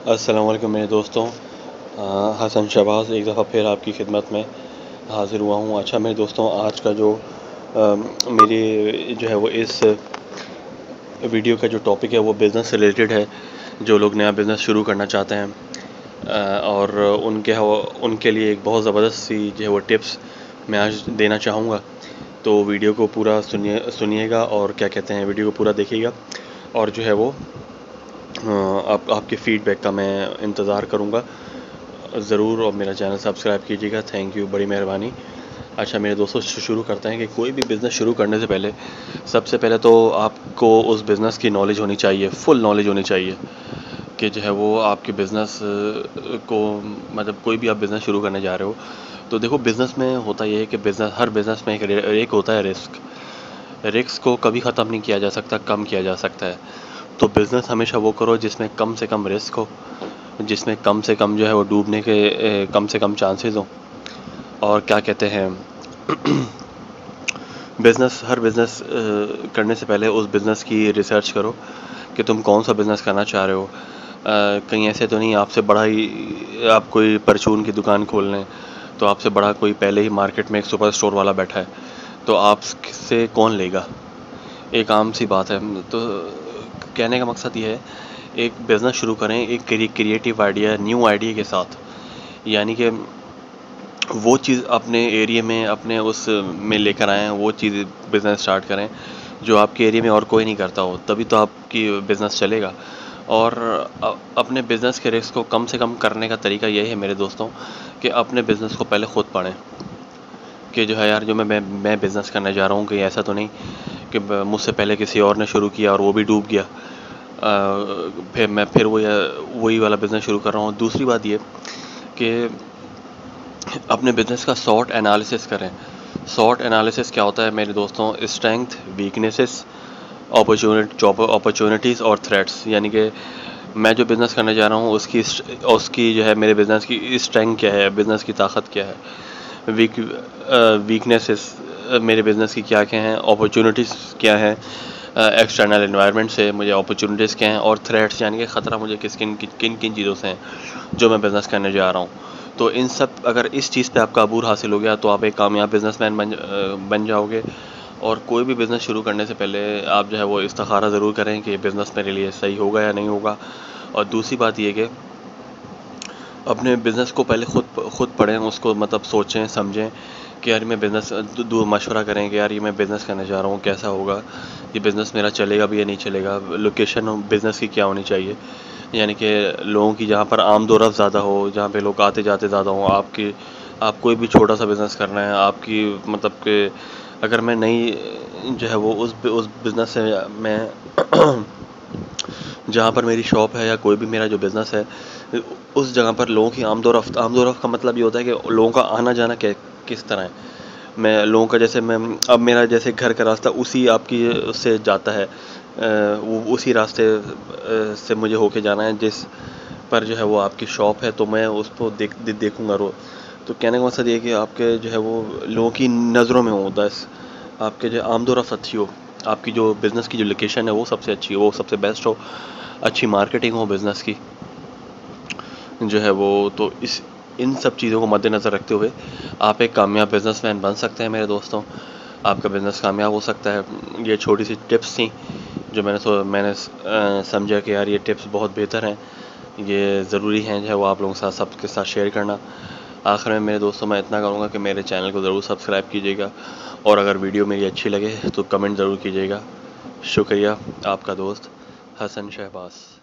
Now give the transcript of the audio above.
السلام علیکم میرے دوستوں، حسن شہباز ایک دفعہ پھر آپ کی خدمت میں حاضر ہوا ہوں۔ اچھا میرے دوستوں، آج کا جو میری جو ہے وہ اس ویڈیو کا جو ٹاپک ہے وہ بزنس سے ریلیٹڈ ہے۔ جو لوگ نیا بزنس شروع کرنا چاہتے ہیں اور ان کے لیے ایک بہت زبردست سی جو ہے وہ ٹپس میں آج دینا چاہوں گا۔ تو ویڈیو کو پورا سنیے گا اور کیا کہتے ہیں، ویڈیو کو پورا دیکھیے گا اور جو ہے وہ آپ کے فیڈ بیک کا میں انتظار کروں گا ضرور، اور میرا چینل سبسکرائب کیجیے گا۔ تھینک یو، بڑی مہربانی۔ اچھا میرے دوستوں، شروع کرتے ہیں کہ کوئی بھی بزنس شروع کرنے سے پہلے سب سے پہلے تو آپ کو اس بزنس کی نالج ہونی چاہیے، فل نالج ہونی چاہیے کہ جو ہے وہ آپ کے بزنس کو، مطلب کوئی بھی آپ بزنس شروع کرنے جا رہے ہو تو دیکھو، بزنس میں ہوتا یہ ہے کہ ہر بزنس میں ایک ہوتا ہے رسک کو کبھی ختم نہیں کیا جا سکتا، کم کیا جا سکتا ہے۔ تو بزنس ہمیشہ وہ کرو جس میں کم سے کم رسک ہو، جس میں کم سے کم جو ہے وہ ڈوبنے کے کم سے کم چانسز ہوں۔ اور کیا کہتے ہیں، ہر بزنس کرنے سے پہلے اس بزنس کی ریسرچ کرو کہ تم کون سا بزنس کرنا چاہ رہے ہو۔ کہیں ایسے تو نہیں آپ سے بڑا ہی، آپ کوئی پرچون کی دکان کھول لیں تو آپ سے بڑا کوئی پہلے ہی مارکیٹ میں ایک سپر اسٹور والا بیٹھا ہے تو آپ سے کون لے گا؟ ایک عام سی بات ہے۔ تو کہنے کا مقصد یہ ہے، ایک بزنس شروع کریں ایک کریٹیو آئیڈیا، نیو آئیڈیا کے ساتھ، یعنی کہ وہ چیز اپنے ایریے میں، اپنے اس میں لے کر آئیں، وہ چیز بزنس اسٹارٹ کریں جو آپ کے ایریے میں اور کوئی نہیں کرتا ہو، تبھی تو آپ کی بزنس چلے گا۔ اور اپنے بزنس کے رسک کو کم سے کم کرنے کا طریقہ یہ ہے میرے دوستوں کہ اپنے بزنس کو پہلے خود پڑھیں کہ جو ہے یار، جو میں بزنس کرنے جا رہا ہوں، کہ ایسا تو نہیں کہ مجھ سے پہلے کسی اور نے شروع کیا اور وہ بھی ڈوب گیا، پھر وہی والا بزنس شروع کر رہا ہوں۔ دوسری بات یہ کہ اپنے بزنس کا سوٹ انالیسس کریں۔ سوٹ انالیسس کیا ہوتا ہے میرے دوستوں؟ اسٹرینتھ، ویکنیسز، اپرچونیٹیز اور تھریٹس، یعنی کہ میں جو بزنس کرنے جا رہا ہوں اس کی جو ہے میرے بزنس کی اسٹرینتھ کیا ہے، بزنس کی طاقت کیا ہے، ویکنیسز میرے بزنس کی کیا ہیں، اپرچونیٹیز کیا ہیں، ایکسٹرنل انوائرمنٹ سے مجھے اپرچونیٹیز کیا ہیں، اور تھریٹس یعنی کہ خطرہ مجھے کن چیزوں سے ہیں جو میں بزنس کرنے جا رہا ہوں۔ تو ان سب، اگر اس چیز پہ آپ کا عبور حاصل ہو گیا تو آپ ایک کامیاب بزنس مین بن جاؤ گے۔ اور کوئی بھی بزنس شروع کرنے سے پہلے آپ جو ہے وہ استخارہ ضرور کریں کہ یہ بزنس میرے لیے صحیح ہوگا یا نہیں ہوگا۔ اور دوسری بات یہ کہ اپنے بزنس کو پہلے خود پڑھیں، اس کو مطلب سوچیں سمجھیں کہ یار میں بزنس مشورہ کریں کہ یار یہ میں بزنس کرنے جا رہا ہوں، کیسا ہوگا یہ بزنس، میرا چلے گا بھی یا نہیں چلے گا، لوکیشن بزنس کی کیا ہونی چاہیے، یعنی کہ لوگوں کی جہاں پر آمد و رفت زیادہ ہو، جہاں پہ لوگ آتے جاتے زیادہ ہوں۔ آپ کوئی بھی چھوٹا سا بزنس کرنا ہے آپ کی، مطلب کہ اگر میں نہیں جو ہے وہ اس بزنس سے میں جہاں پر میری شاپ ہے یا کوئی بھی میرا جو بزنس ہے، اس جگہ پر لوگوں کی آمد و رفت کا مطلب یہ ہوتا ہے کہ لوگوں کا آنا جانا کس طرح ہے۔ میں لوگوں کا جیسے اب میرا جیسے گھر کا راستہ اسی آپ کی اس سے جاتا ہے، اسی راستے سے مجھے ہو کے جانا ہے جس پر جو ہے وہ آپ کی شاپ ہے، تو میں اس کو دیکھوں گا روز۔ تو کہنے کا مقصد یہ کہ آپ کے جو ہے وہ لوگوں کی نظروں میں ہو، بس آپ کے جو آمد و رفت اچھی ہو، آپ کی جو بزنس کی جو لوکیشن ہے وہ سب سے اچھی ہو، وہ سب سے بیسٹ ہو، اچھی مارکیٹنگ ہو بزنس کی جو ہے وہ۔ تو ان سب چیزوں کو مد نظر رکھتے ہوئے آپ ایک کامیاب بزنس مین بن سکتے ہیں میرے دوستوں، آپ کا بزنس کامیاب ہو سکتا ہے۔ یہ چھوٹی سی ٹپس تھیں جو میں نے سمجھا کہ یار یہ ٹپس بہت بہتر ہیں، یہ ضروری ہیں جو ہے وہ آپ لوگوں کے ساتھ سب کے ساتھ شیئر کرنا۔ آخر میں میرے دوستوں میں اتنا کروں گا کہ میرے چینل کو ضرور سبسکرائب کیجیے گا، اور اگر ویڈیو میری اچھی لگے تو کمنٹ ضرور کیجیے گا۔ شکریہ، آپ کا دوست حسن شہباز۔